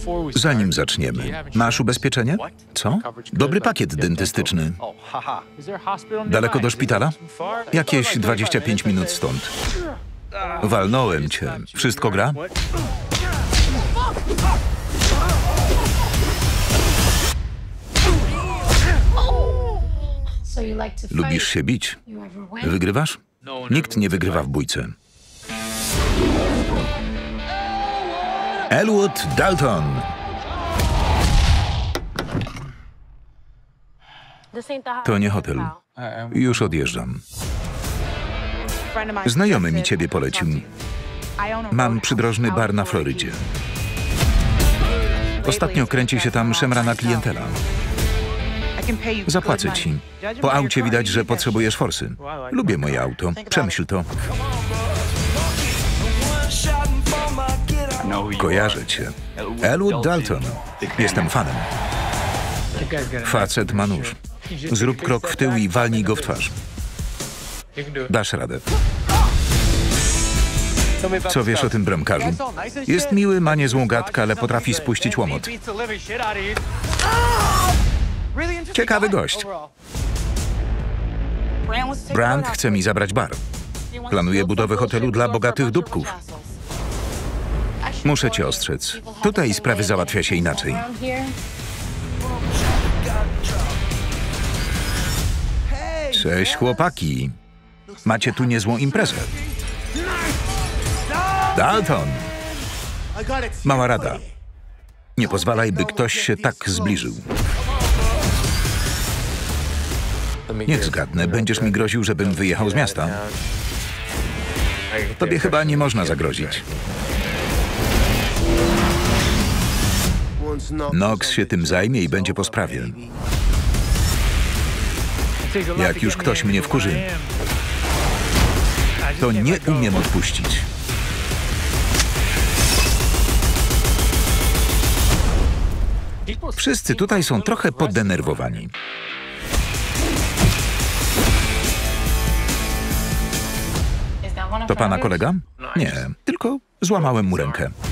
Zanim zaczniemy, masz ubezpieczenie? Co? Dobry pakiet dentystyczny. Daleko do szpitala? Jakieś 25 minut stąd. Walnąłem cię. Wszystko gra? Lubisz się bić? Wygrywasz? Nikt nie wygrywa w bójce. Elwood Dalton. To nie hotel. Już odjeżdżam. Znajomy mi ciebie polecił. Mam przydrożny bar na Florydzie. Ostatnio kręci się tam szemrana klientela. Zapłacę ci. Po aucie widać, że potrzebujesz forsy. Lubię moje auto. Przemyśl to. Kojarzę cię. Elwood Dalton. Jestem fanem. Facet ma nóż. Zrób krok w tył i walnij go w twarz. Dasz radę. Co wiesz o tym bramkarzu? Jest miły, ma niezłą gadkę, ale potrafi spuścić łomot. Ciekawy gość. Brand chce mi zabrać bar. Planuje budowę hotelu dla bogatych dupków. Muszę cię ostrzec. Tutaj sprawy załatwia się inaczej. Cześć, chłopaki. Macie tu niezłą imprezę. Dalton! Mała rada. Nie pozwalaj, by ktoś się tak zbliżył. Niech zgadnę, będziesz mi groził, żebym wyjechał z miasta. Tobie chyba nie można zagrozić. Knox się tym zajmie i będzie po sprawie. Jak już ktoś mnie wkurzy, to nie umiem odpuścić. Wszyscy tutaj są trochę poddenerwowani. To pana kolega? Nie, tylko złamałem mu rękę.